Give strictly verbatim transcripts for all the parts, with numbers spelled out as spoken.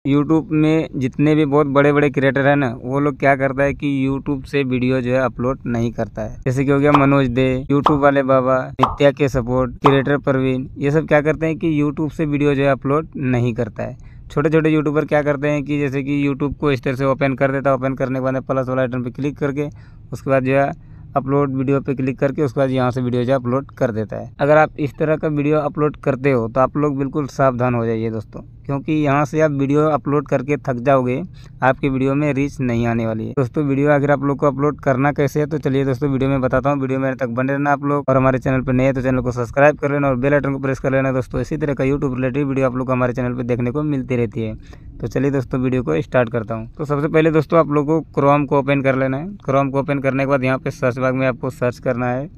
YouTube में जितने भी बहुत बड़े बड़े क्रिएटर हैं ना, वो लोग क्या करता है कि यूट्यूब से वीडियो जो है अपलोड नहीं करता है। जैसे कि हो गया मनोज दे, यूट्यूब वाले बाबा, नित्या के सपोर्ट, क्रिएटर प्रवीण, ये सब क्या करते हैं कि यूट्यूब से वीडियो जो है अपलोड नहीं करता है। छोटे छोटे यूट्यूबर क्या करते हैं कि जैसे कि यूट्यूब को इस तरह से ओपन कर देता है, ओपन करने के बाद प्लस वाला आइटम पे क्लिक करके उसके बाद जो है अपलोड वीडियो पे क्लिक करके उसके बाद यहाँ से वीडियो जो अपलोड कर देता है। अगर आप इस तरह का वीडियो अपलोड करते हो तो आप लोग बिल्कुल सावधान हो जाइए दोस्तों, क्योंकि यहाँ से आप वीडियो अपलोड करके थक जाओगे, आपकी वीडियो में रीच नहीं आने वाली है। दोस्तों वीडियो अगर आप लोग को अपलोड करना कैसे है तो चलिए दोस्तों वीडियो में बताता हूँ। वीडियो मेरे तक बने रहना आप लोग, और हमारे चैनल पर नए हैं तो चैनल को सब्सक्राइब कर लेना और बेल आइकन को प्रेस कर लेना दोस्तों। इसी तरह का यूट्यूब रिलेटेड वीडियो आप लोग को हमारे चैनल पर देखने को मिलती रहती है। तो चलिए दोस्तों वीडियो को स्टार्ट करता हूँ। तो सबसे पहले दोस्तों आप लोगों को क्रोम को ओपन कर लेना है। क्रोम को ओपन करने के बाद यहाँ पे सर्च बाग में आपको सर्च करना है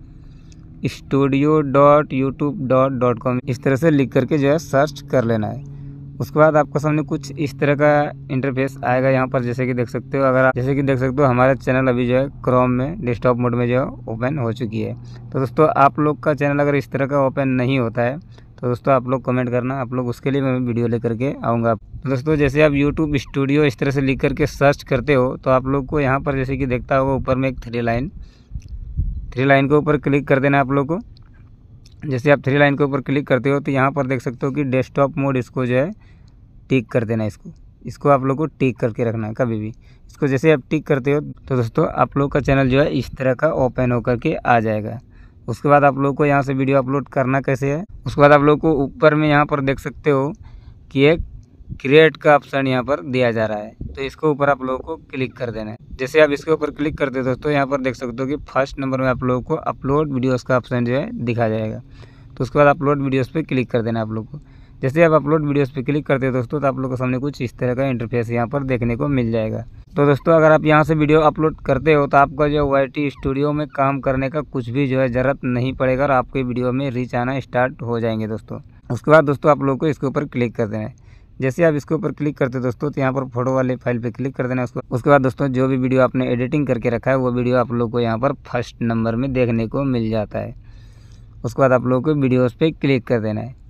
studio dot YouTube dot dot com, इस तरह से लिख करके जो है सर्च कर लेना है। उसके बाद आपको सामने कुछ इस तरह का इंटरफेस आएगा यहाँ पर, जैसे कि देख सकते हो। अगर आप जैसे कि देख सकते हो हमारा चैनल अभी जो है क्रोम में डेस्कटॉप मोड में जो है ओपन हो चुकी है। तो दोस्तों आप लोग का चैनल अगर इस तरह का ओपन नहीं होता है तो दोस्तों आप लोग कमेंट करना, आप लोग उसके लिए मैं वीडियो लेकर के आऊँगा। तो दोस्तों जैसे आप यूट्यूब स्टूडियो इस तरह से लिख करके सर्च करते हो तो आप लोग को यहाँ पर जैसे कि देखता होगा ऊपर में एक थ्री लाइन थ्री लाइन के ऊपर क्लिक कर देना है आप लोग को। जैसे आप थ्री लाइन के ऊपर क्लिक करते हो तो यहाँ पर देख सकते हो कि डेस्कटॉप मोड, इसको जो है टिक कर देना है। इसको इसको आप लोग को टिक करके रखना है कभी भी। इसको जैसे आप टिक करते हो तो दोस्तों आप लोग का चैनल जो है इस तरह का ओपन होकर के आ जाएगा। उसके बाद आप लोग को यहाँ से वीडियो अपलोड करना कैसे है, उसके बाद आप लोग को ऊपर में यहाँ पर देख सकते हो कि एक क्रिएट का ऑप्शन यहाँ पर दिया जा रहा है, तो इसको ऊपर आप लोगों को क्लिक कर देना है। जैसे आप इसके ऊपर क्लिक करते हो दोस्तों यहाँ पर देख सकते हो कि फर्स्ट नंबर में आप लोगों को अपलोड वीडियोस का ऑप्शन जो है दिखा जाएगा। तो उसके बाद अपलोड वीडियोस पे क्लिक कर देना है आप लोग को। जैसे आप अपलोड वीडियोस पे क्लिक करते हो दोस्तों तो आप लोग के सामने कुछ इस तरह का इंटरफेस यहाँ पर देखने को मिल जाएगा। तो दोस्तों अगर आप यहाँ से वीडियो अपलोड करते हो तो आपका जो वाई टी स्टूडियो में काम करने का कुछ भी जो है ज़रूरत नहीं पड़ेगा और आपके वीडियो में रीच आना स्टार्ट हो जाएंगे दोस्तों। उसके बाद दोस्तों आप लोग को इसके ऊपर क्लिक कर देना है। जैसे आप इसके ऊपर क्लिक करते हो दोस्तों तो यहाँ पर फोटो वाले फाइल पे क्लिक कर देना है। उसको उसके बाद दोस्तों जो भी वीडियो आपने एडिटिंग करके रखा है वो वीडियो आप लोग को यहाँ पर फर्स्ट नंबर में देखने को मिल जाता है। उसके बाद आप लोग को वीडियोज़ पे क्लिक कर देना है।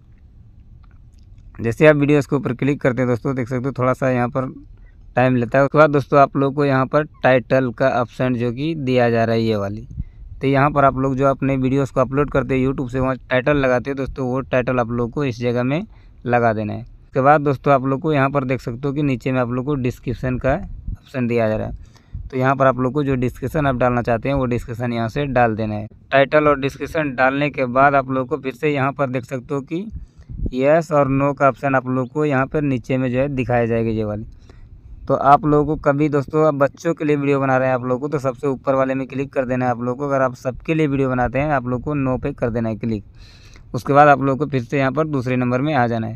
जैसे आप वीडियोस के ऊपर क्लिक करते हैं दोस्तों देख सकते हो थोड़ा सा यहाँ पर टाइम लेता है। उसके बाद दोस्तों आप लोग को यहाँ पर टाइटल का ऑप्शन जो कि दिया जा रहा है ये वाली, तो यहाँ पर आप लोग जो अपने वीडियोस को अपलोड करते हैं यूट्यूब से वहाँ टाइटल लगाते हो दोस्तों, वो टाइटल आप लोग को इस जगह में लगा देना है। उसके बाद दोस्तों आप लोग को यहाँ पर देख सकते हो कि नीचे में आप लोग को डिस्क्रिप्शन का ऑप्शन दिया जा रहा है, तो यहाँ पर आप लोग को जो डिस्क्रिप्शन आप डालना चाहते हैं वो डिस्क्रिप्शन यहाँ से डाल देना है। टाइटल और डिस्क्रिप्शन डालने के बाद आप लोग को फिर से यहाँ पर देख सकते हो कि यस और नो का ऑप्शन आप लोग को यहाँ पर नीचे में जो है दिखाया जाएगा ये वाली। तो आप लोगों को कभी दोस्तों आप बच्चों के लिए वीडियो बना रहे हैं आप लोग को तो सबसे ऊपर वाले में क्लिक कर देना है आप लोग को। अगर आप सबके लिए वीडियो बनाते हैं आप लोग को नो पे कर देना है क्लिक। उसके बाद आप लोग को फिर से यहाँ पर दूसरे नंबर में आ जाना है।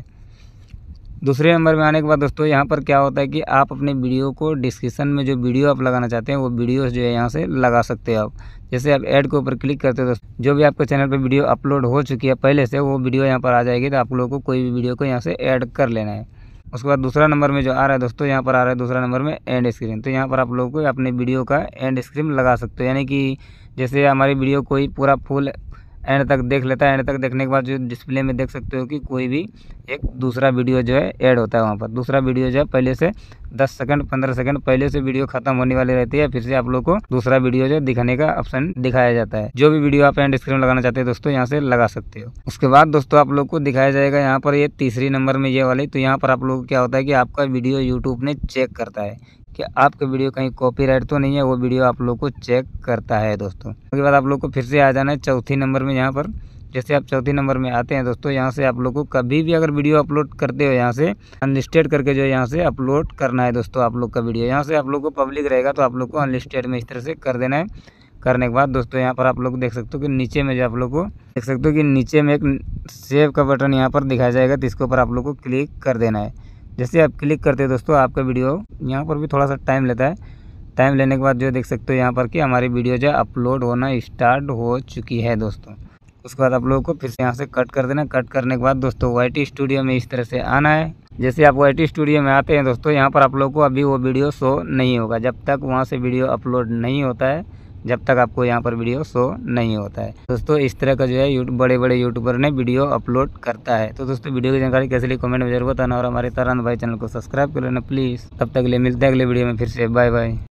दूसरे नंबर में आने के बाद दोस्तों यहाँ पर क्या होता है कि आप अपने वीडियो को डिस्क्रिप्शन में जो वीडियो आप लगाना चाहते हैं वो वीडियो जो है यहाँ से लगा सकते हो आप। जैसे आप ऐड के ऊपर क्लिक करते हो दोस्तों, जो भी आपके चैनल पे वीडियो अपलोड हो चुकी है पहले से वो वीडियो यहाँ पर आ जाएगी, तो आप लोगों को कोई भी वीडियो को यहाँ से ऐड कर लेना है। उसके बाद दूसरा नंबर में जो आ रहा है दोस्तों यहाँ पर आ रहा है दूसरा नंबर में एंड स्क्रीन, तो यहाँ पर आप लोगों को अपने वीडियो का एंड स्क्रीन लगा सकते हो। यानी कि जैसे हमारी वीडियो कोई पूरा फुल एंड तक देख लेता है, एंड तक देखने के बाद जो डिस्प्ले में देख सकते हो कि कोई भी एक दूसरा वीडियो जो है ऐड होता है वहाँ पर। दूसरा वीडियो जो है पहले से दस सेकंड पंद्रह सेकंड पहले से वीडियो खत्म होने वाली रहती है, फिर से आप लोग को दूसरा वीडियो जो दिखाने का ऑप्शन दिखाया जाता है। जो भी वीडियो आप एंड स्क्रीन लगाना चाहते हैं दोस्तों यहाँ से लगा सकते हो। उसके बाद दोस्तों आप लोग को दिखाया जाएगा यहाँ पर ये तीसरी नंबर में ये वाली, तो यहाँ पर आप लोग को क्या होता है कि आपका वीडियो यूट्यूब ने चेक करता है कि आपका वीडियो कहीं कॉपीराइट तो नहीं है, वो वीडियो आप लोग को चेक करता है दोस्तों। उसके बाद आप लोग को फिर से आ जाना है चौथी नंबर में। यहाँ पर जैसे आप चौथी नंबर में आते हैं दोस्तों यहाँ से आप लोग को कभी भी अगर वीडियो अपलोड करते हो यहाँ से अनलिस्टेड करके जो यहाँ से अपलोड करना है दोस्तों आप लोग का वीडियो। यहाँ से आप लोग को पब्लिक रहेगा तो आप लोग को अनलिस्टेड में इस तरह से कर देना है। करने के बाद दोस्तों यहाँ पर आप लोग देख सकते हो कि नीचे में जो आप लोग को देख सकते हो कि नीचे में एक सेव का बटन यहाँ पर दिखाया जाएगा, तो इसके ऊपर आप लोग को क्लिक कर देना है। जैसे आप क्लिक करते हो दोस्तों आपका वीडियो यहाँ पर भी थोड़ा सा टाइम लेता है। टाइम लेने के बाद जो देख सकते हो यहाँ पर कि हमारी वीडियो जो अपलोड होना स्टार्ट हो चुकी है दोस्तों। उसके बाद आप लोगों को फिर से यहाँ से कट कर देना। कट करने के बाद दोस्तों वाई टी स्टूडियो में इस तरह से आना है। जैसे आप वाई टी स्टूडियो में आते हैं दोस्तों यहाँ पर आप लोगों को अभी वो वीडियो शो नहीं होगा जब तक वहाँ से वीडियो अपलोड नहीं होता है, जब तक आपको यहाँ पर वीडियो शो नहीं होता है। दोस्तों इस तरह का जो है यूट्यूब बड़े बड़े यूट्यूबर ने वीडियो अपलोड करता है। तो दोस्तों वीडियो की जानकारी कैसे लिए कमेंट में जरूर बताना और हमारे तारान भाई चैनल को सब्सक्राइब कर लेना प्लीज़। तब तक के लिए मिलते हैं अगले वीडियो में फिर से। Bye bye.